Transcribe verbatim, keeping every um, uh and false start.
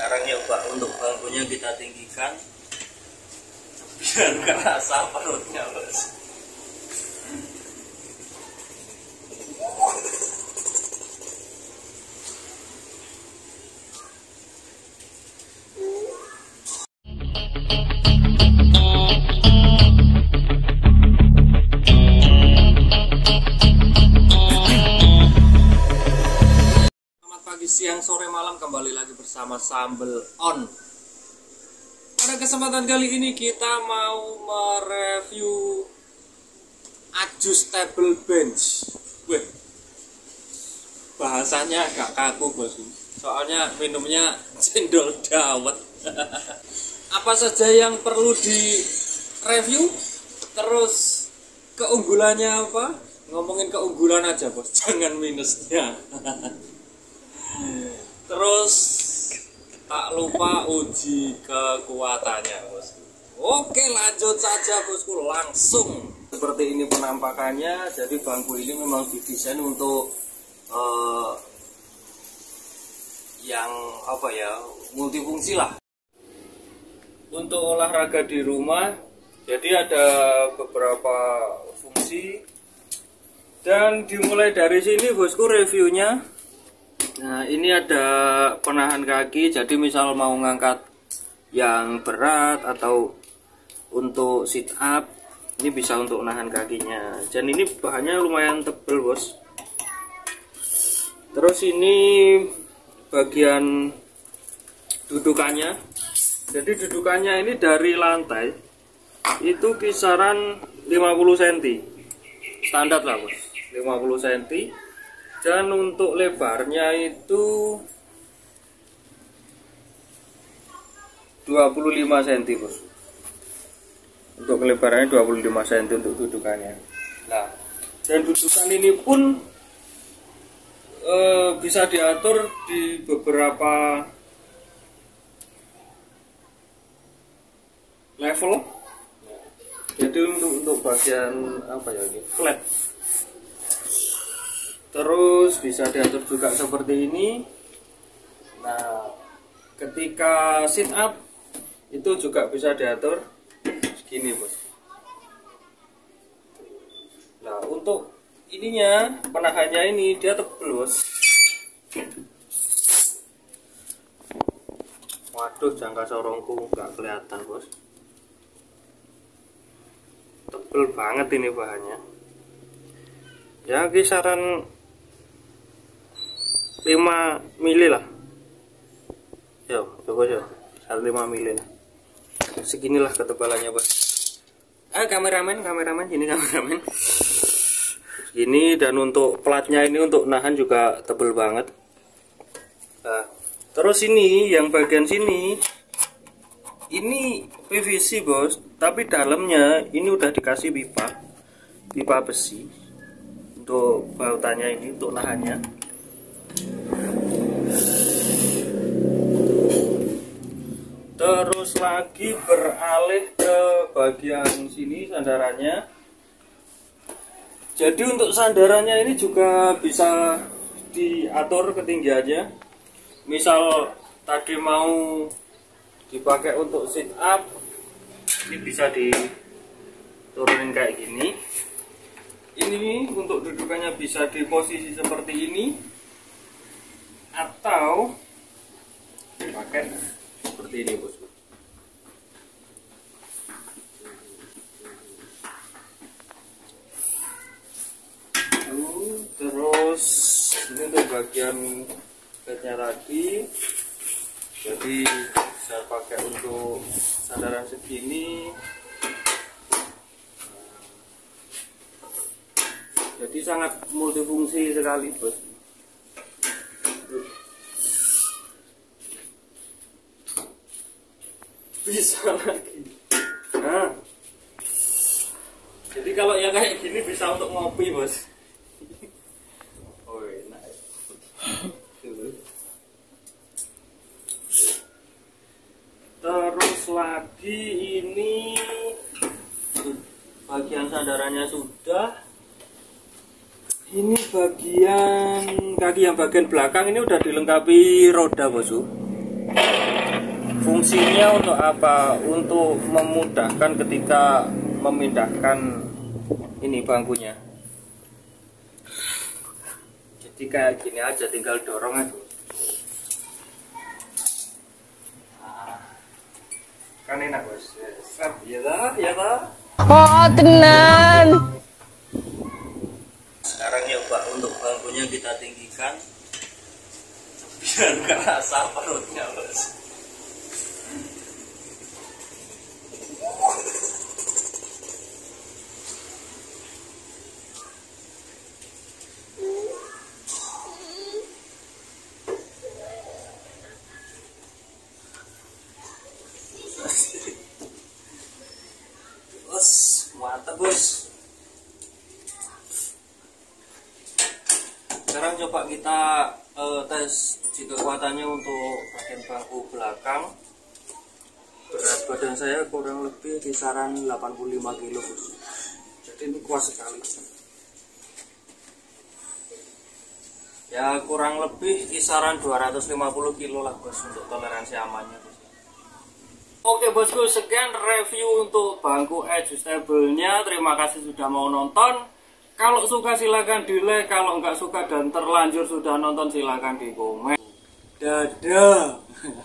sekarang nyoba untuk bangkunya kita tinggikan biar kerasa perutnya bos. Siang, sore, malam kembali lagi bersama Sambel On. Pada kesempatan kali ini kita mau mereview adjustable bench. Wih, bahasanya agak kaku bosku. Soalnya minumnya cendol dawet. Apa saja yang perlu direview? Terus keunggulannya apa? Ngomongin keunggulan aja bos, jangan minusnya. Terus tak lupa uji kekuatannya bosku. Oke, lanjut saja bosku, langsung. Seperti ini penampakannya. Jadi bangku ini memang didesain untuk uh, yang apa ya, multifungsi lah. Untuk olahraga di rumah, jadi ada beberapa fungsi. Dan dimulai dari sini bosku reviewnya. Nah, ini ada penahan kaki, jadi misal mau ngangkat yang berat atau untuk sit up, ini bisa untuk nahan kakinya. Dan ini bahannya lumayan tebal bos. Terus ini bagian dudukannya, jadi dudukannya ini dari lantai itu kisaran lima puluh sentimeter, standar lah bos, lima puluh sentimeter. Dan untuk lebarnya itu dua puluh lima sentimeter bos. Untuk kelebarannya dua puluh lima sentimeter untuk dudukannya. Nah, dan dudukan ini pun e, bisa diatur di beberapa level. Jadi untuk untuk bagian apa ya ini flat. Terus bisa diatur juga seperti ini. Nah, ketika sit up itu juga bisa diatur segini bos. Nah, untuk ininya, penahannya ini dia tebal bos. Waduh, jangka sorongku nggak kelihatan bos. Tebal banget ini bahannya. Ya kisaran lima mili lah. Yo, coba ya, lima mili lah. Seginilah ketebalannya bos. Ah, kameramen, kameramen, ini kameramen. Segini, dan untuk platnya ini untuk nahan juga tebel banget. Nah, terus ini yang bagian sini, ini P V C bos, tapi dalamnya ini udah dikasih pipa, pipa besi untuk bautannya ini untuk nahannya. Terus lagi beralih ke bagian sini sandarannya. Jadi untuk sandarannya ini juga bisa diatur ketinggiannya. Misal tadi mau dipakai untuk sit up, ini bisa diturunin kayak gini. Ini untuk dudukannya bisa di posisi seperti ini, atau dipakai seperti ini bosku. Terus ini untuk bagian bednya lagi, jadi bisa pakai untuk sandaran segini. Jadi sangat multifungsi sekali bos. Bisa lagi. Nah, jadi kalau yang kayak gini bisa untuk ngopi bos. Oh enak. Terus lagi ini bagian sandarannya sudah. Ini bagian kaki yang bagian belakang ini udah dilengkapi roda bosku. Fungsinya untuk apa? Untuk memudahkan ketika memindahkan ini bangkunya. Jadi kayak gini aja, tinggal dorong aja. Kan enak bos. Ya dah, ya dah. Oh tenan. Sekarang ya Pak, untuk bangkunya kita tinggikan biar nggak rasa perutnya bos. Bos, mantap bos. Sekarang coba kita uh, tes uji kekuatannya untuk bagian bangku belakang. Berat badan saya kurang lebih kisaran delapan puluh lima kilo bos. Jadi ini kuat sekali. Ya kurang lebih kisaran dua ratus lima puluh kilo lah bos untuk toleransi amannya bos. Oke bosku, sekian review untuk bangku adjustable-nya. Terima kasih sudah mau nonton. Kalau suka silahkan di like, kalau nggak suka dan terlanjur sudah nonton silahkan di komen. Dadah.